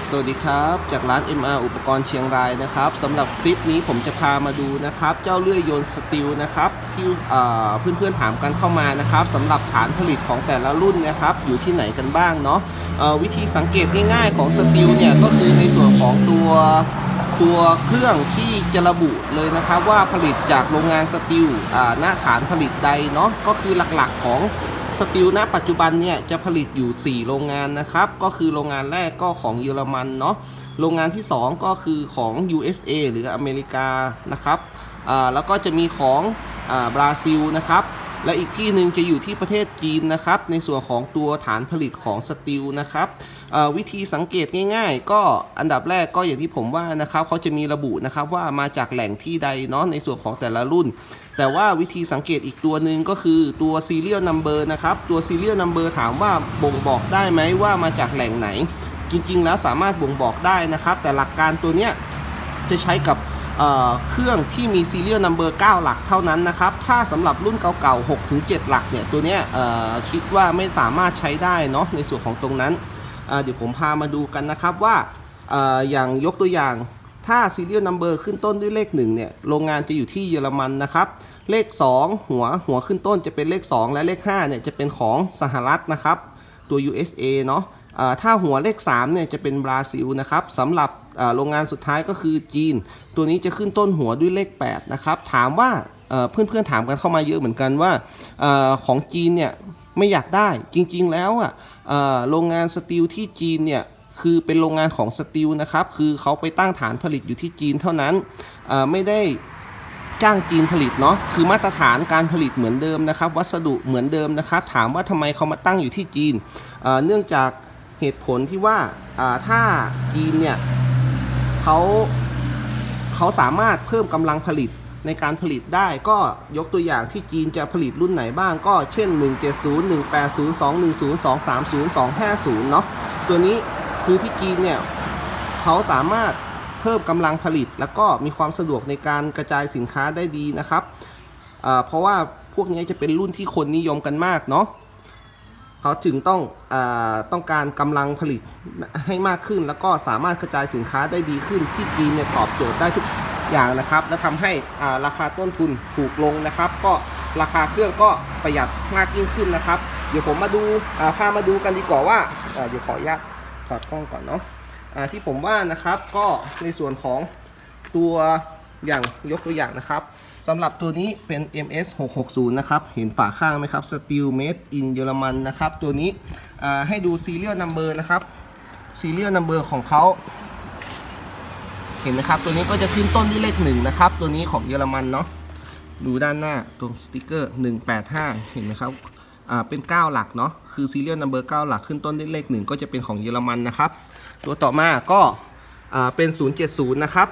สวัสดีครับจากร้าน MR อุปกรณ์เชียงรายนะครับสำหรับคลิปนี้ผมจะพามาดูนะครับเจ้าเลื่อยโยนสตีลนะครับที่เพื่อนๆถามกันเข้ามานะครับสำหรับฐานผลิตของแต่ละรุ่นนะครับอยู่ที่ไหนกันบ้างเนาะวิธีสังเกตง่ายๆของสตีลเนี่ยก็คือในส่วนของตัวเครื่องที่จะระบุเลยนะครับว่าผลิตจากโรงงานสตีลณฐานผลิตใดเนาะก็คือหลักๆของสตีลณปัจจุบันเนี่ยจะผลิตอยู่4โรงงานนะครับก็คือโรงงานแรกก็ของเยอรมันเนาะโรงงานที่2ก็คือของ USA หรืออเมริกานะครับแล้วก็จะมีของบราซิลนะครับและอีกที่หนึ่งจะอยู่ที่ประเทศจีนนะครับในส่วนของตัวฐานผลิตของสตีลนะครับวิธีสังเกตง่ายๆก็อันดับแรกก็อย่างที่ผมว่านะครับเขาจะมีระบุนะครับว่ามาจากแหล่งที่ใดเนาะในส่วนของแต่ละรุ่นแต่ว่าวิธีสังเกตอีกตัวหนึ่งก็คือตัว serial number นะครับตัว serial number ถามว่าบ่งบอกได้ไหมว่ามาจากแหล่งไหนจริงๆแล้วสามารถบ่งบอกได้นะครับแต่หลักการตัวเนี้ยจะใช้กับเครื่องที่มี serial number 9 หลักเท่านั้นนะครับถ้าสำหรับรุ่นเก่าๆ 6-7 หลักเนี่ยตัวเนี้ยคิดว่าไม่สามารถใช้ได้เนาะในส่วนของตรงนั้นเดี๋ยวผมพามาดูกันนะครับว่าอย่างยกตัวอย่างถ้า serial number ขึ้นต้นด้วยเลข1เนี่ยโรงงานจะอยู่ที่เยอรมันนะครับเลข2หัวขึ้นต้นจะเป็นเลข2และเลข5เนี่ยจะเป็นของสหรัฐนะครับตัว USA เนาะถ้าหัวเลข3เนี่ยจะเป็นบราซิลนะครับสำหรับโรงงานสุดท้ายก็คือจีนตัวนี้จะขึ้นต้นหัวด้วยเลข8นะครับถามว่าเพื่อนๆถามกันเข้ามาเยอะเหมือนกันว่าของจีนเนี่ยไม่อยากได้จริงๆแล้วโรงงานสตีลที่จีนเนี่ยคือเป็นโรงงานของสตีลนะครับคือเขาไปตั้งฐานผลิตอยู่ที่จีนเท่านั้นไม่ได้จ้างจีนผลิตเนาะคือมาตรฐานการผลิตเหมือนเดิมนะครับวัสดุเหมือนเดิมนะครับถามว่าทำไมเขามาตั้งอยู่ที่จีนเนื่องจากเหตุผลที่ว่าถ้าจีนเนี่ยเขาสามารถเพิ่มกำลังผลิตในการผลิตได้ก็ยกตัวอย่างที่จีนจะผลิตรุ่นไหนบ้างก็เช่น170 180 210 230 250เนาะตัวนี้คือที่จีนเนี่ยเขาสามารถเพิ่มกำลังผลิตแล้วก็มีความสะดวกในการกระจายสินค้าได้ดีนะครับเพราะว่าพวกนี้จะเป็นรุ่นที่คนนิยมกันมากเนาะเขาจึงต้องการกำลังผลิตให้มากขึ้นแล้วก็สามารถกระจายสินค้าได้ดีขึ้นที่จีนเนี่ยตอบโจทย์ได้ทุกอย่างนะครับและทำให้ราคาต้นทุนถูกลงนะครับก็ราคาเครื่องก็ประหยัดมากยิ่งขึ้นนะครับเดี๋ยวผมมาดูพามาดูกันดีกว่าว่าเดี๋ยวขออนุญาตถอดกล้องก่อนเนาะที่ผมว่านะครับก็ในส่วนของตัวอย่างยกตัวอย่างนะครับสำหรับตัวนี้เป็น MS 660นะครับเห็นฝาข้างไหมครับ Steel Made in เยอรมันนะครับตัวนี้ให้ดู serial number นะครับ serial number ของเขาเห็นไหมครับตัวนี้ก็จะขึ้นต้นด้วยเลข1นะครับตัวนี้ของเยอรมันเนาะดูด้านหน้าตรงสติ๊กเกอร์185เห็นไหมครับเป็น9หลักเนาะคือ serial number 9 หลักขึ้นต้นด้วยเลข1ก็จะเป็นของเยอรมันนะครับตัวต่อมาก็เป็น070นะครับ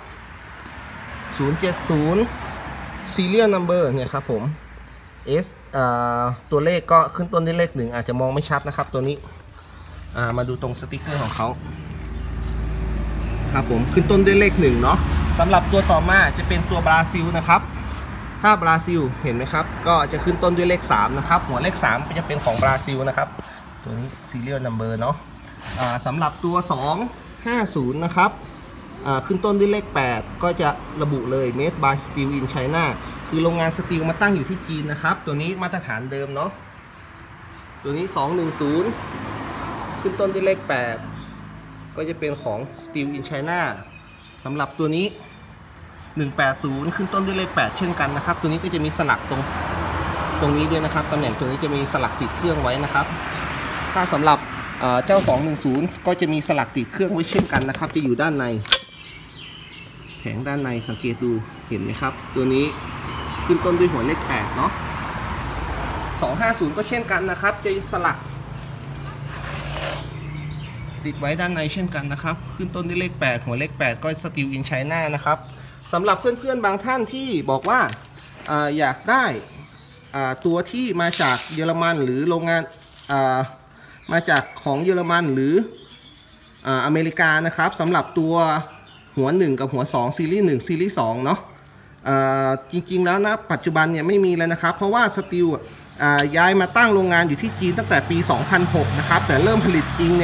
070 serial number เนี่ยครับผม S ตัวเลขก็ขึ้นต้นด้วยเลข1อาจจะมองไม่ชัดนะครับตัวนี้มาดูตรงสติ๊กเกอร์ของเขาครับผมขึ้นต้นด้วยเลข1เนาะสำหรับตัวต่อมาจะเป็นตัวบราซิลนะครับถ้าบราซิลเห็นไหมครับก็จะขึ้นต้นด้วยเลข3นะครับหัวเลข3จะเป็นของบราซิลนะครับตัวนี้ serial number เนาะสำหรับตัว 250นะครับขึ้นต้นด้วยเลข8ก็จะระบุเลย Made by Steel in China คือโรงงานสตีลมาตั้งอยู่ที่จีนนะครับตัวนี้มาตรฐานเดิมเนาะตัวนี้210ขึ้นต้นด้วยเลข8ก็จะเป็นของ Steel in China สำหรับตัวนี้180ขึ้นต้นด้วยเลข8เช่นกันนะครับตัวนี้ก็จะมีสลักตรงนี้ด้วยนะครับตำแหน่งตัวนี้จะมีสลักติดเครื่องไว้นะครับถ้าสำหรับเจ้า210ก็จะมีสลักติดเครื่องไว้เช่นกันนะครับจะอยู่ด้านในแผงด้านในสังเกตดูเห็นไหมครับตัวนี้ขึ้นต้นด้วยหัวเลข8เนาะ250ก็เช่นกันนะครับจะสลักติดไว้ด้านในเช่นกันนะครับขึ้นต้นด้วยเลข8หัวเลข8ก็ Steel in China นะครับสำหรับเพื่อนๆบางท่านที่บอกว่าอยากได้ตัวที่มาจากเยอรมันหรือโรงงานมาจากของเยอรมันหรืออเมริกานะครับสำหรับตัวหัว1กับหัว2ซีรีส์1ซีรีส์2เนาะจริงๆแล้วนะปัจจุบันเนี่ยไม่มีแล้วนะครับเพราะว่าสตีลย้ายมาตั้งโรงงานอยู่ที่จีนตั้งแต่ปี 2006 นะครับแต่เริ่มผลิตจริงเนี่ย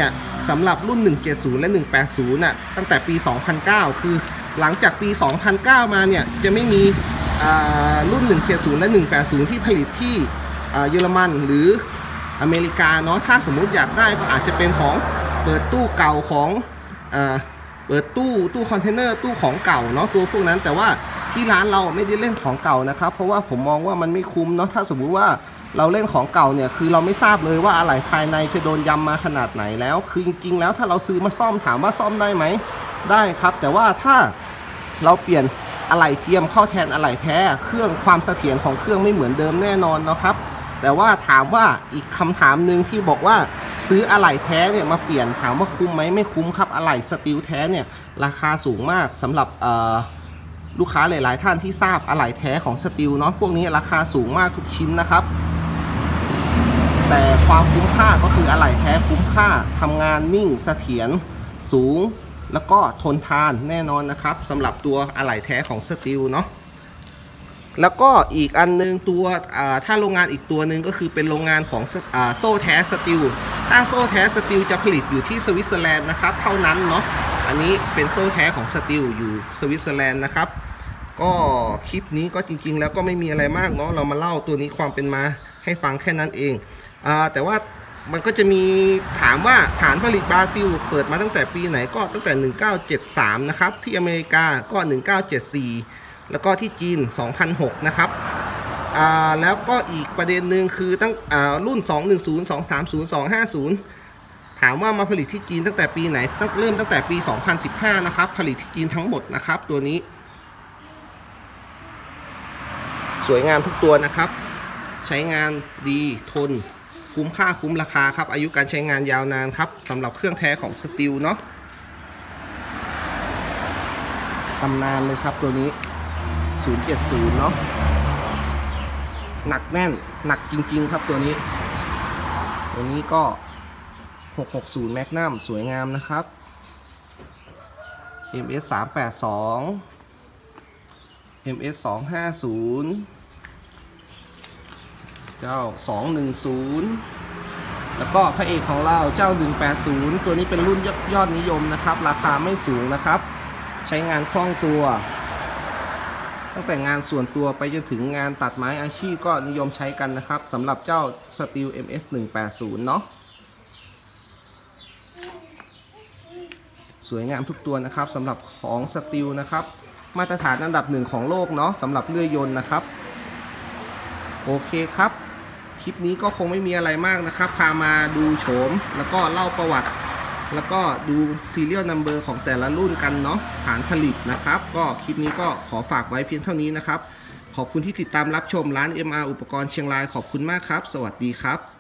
สำหรับรุ่น 170 และ 180 น่ะตั้งแต่ปี 2009 คือหลังจากปี 2009 มาเนี่ยจะไม่มีรุ่น 170 และ 180 ที่ผลิตที่เยอรมันหรืออเมริกาเนาะถ้าสมมุติอยากได้ก็อาจจะเป็นของเปิดตู้เก่าของเปิดตู้คอนเทนเนอร์ตู้ของเก่าเนาะตัวพวกนั้นแต่ว่าที่ร้านเราไม่ได้เล่นของเก่านะครับเพราะว่าผมมองว่ามันไม่คุ้มเนาะถ้าสมมุติว่าเราเล่นของเก่าเนี่ยคือเราไม่ทราบเลยว่าอะไหล่ภายในจะโดนยำมาขนาดไหนแล้วคือจริงๆแล้วถ้าเราซื้อมาซ่อมถามว่าซ่อมได้ไหมได้ครับแต่ว่าถ้าเราเปลี่ยนอะไหล่เทียมเข้าแทนอะไหล่แท้เครื่องความเสถียรของเครื่องไม่เหมือนเดิมแน่นอนนะครับแต่ว่าถามว่าอีกคำถามหนึ่งที่บอกว่าซื้ออะไหล่แท้เนี่ยมาเปลี่ยนถามว่าคุ้มไหมไม่คุ้มครับอะไหล่สตีลแท้เนี่ยราคาสูงมากสำหรับลูกค้าหลายๆท่านที่ทราบอะไหล่แท้ของสตีลเนาะพวกนี้ราคาสูงมากทุกชิ้นนะครับแต่ความคุ้มค่าก็คืออะไหล่แท้คุ้มค่าทำงานนิ่งเสถียรสูงแล้วก็ทนทานแน่นอนนะครับสำหรับตัวอะไหล่แท้ของสตีลเนาะแล้วก็อีกอันนึงตัวถ้าโรงงานอีกตัวหนึ่งก็คือเป็นโรงงานของโซ่แท้สตีลถ้าโซ่แท้สตีลจะผลิตอยู่ที่สวิตเซอร์แลนด์นะครับเท่านั้นเนาะอันนี้เป็นโซ่แท้ของสตีลอยู่สวิตเซอร์แลนด์นะครับก็คลิปนี้ก็จริงๆแล้วก็ไม่มีอะไรมากเนาะเรามาเล่าตัวนี้ความเป็นมาให้ฟังแค่นั้นเองแต่ว่ามันก็จะมีถามว่าฐานผลิตบราซิลเปิดมาตั้งแต่ปีไหนก็ตั้งแต่1973นะครับที่อเมริกาก็1974แล้วก็ที่จีน2006นะครับแล้วก็อีกประเด็นหนึ่งคือตั้งรุ่น210 230 250ถามว่ามาผลิตที่จีนตั้งแต่ปีไหนเริ่มตั้งแต่ปี2015นะครับผลิตที่จีนทั้งหมดนะครับตัวนี้สวยงามทุกตัวนะครับใช้งานดีทนคุ้มค่าคุ้มราคาครับอายุการใช้งานยาวนานครับสำหรับเครื่องแท้ของสตีลเนาะตำนานเลยครับตัวนี้070เนาะหนักแน่นหนักจริงๆครับตัวนี้ก็660 Magnum สวยงามนะครับ MS 382 MS 250เจ้า210แล้วก็พระเอกของเราเจ้า180ตัวนี้เป็นรุ่นยอดนิยมนะครับราคาไม่สูงนะครับใช้งานคล่องตัวตั้งแต่งานส่วนตัวไปจนถึงงานตัดไม้อาชีพก็นิยมใช้กันนะครับสำหรับเจ้า Steel MS 180เนาะสวยงามทุกตัวนะครับสำหรับของ Steel นะครับมาตรฐานอันดับ1ของโลกเนาะสำหรับเลื่อยยนต์นะครับโอเคครับคลิปนี้ก็คงไม่มีอะไรมากนะครับพามาดูโฉมแล้วก็เล่าประวัติแล้วก็ดู serial number ของแต่ละรุ่นกันเนาะฐานผลิตนะครับก็คลิปนี้ก็ขอฝากไว้เพียงเท่านี้นะครับขอบคุณที่ติดตามรับชมร้าน MR อุปกรณ์เชียงรายขอบคุณมากครับสวัสดีครับ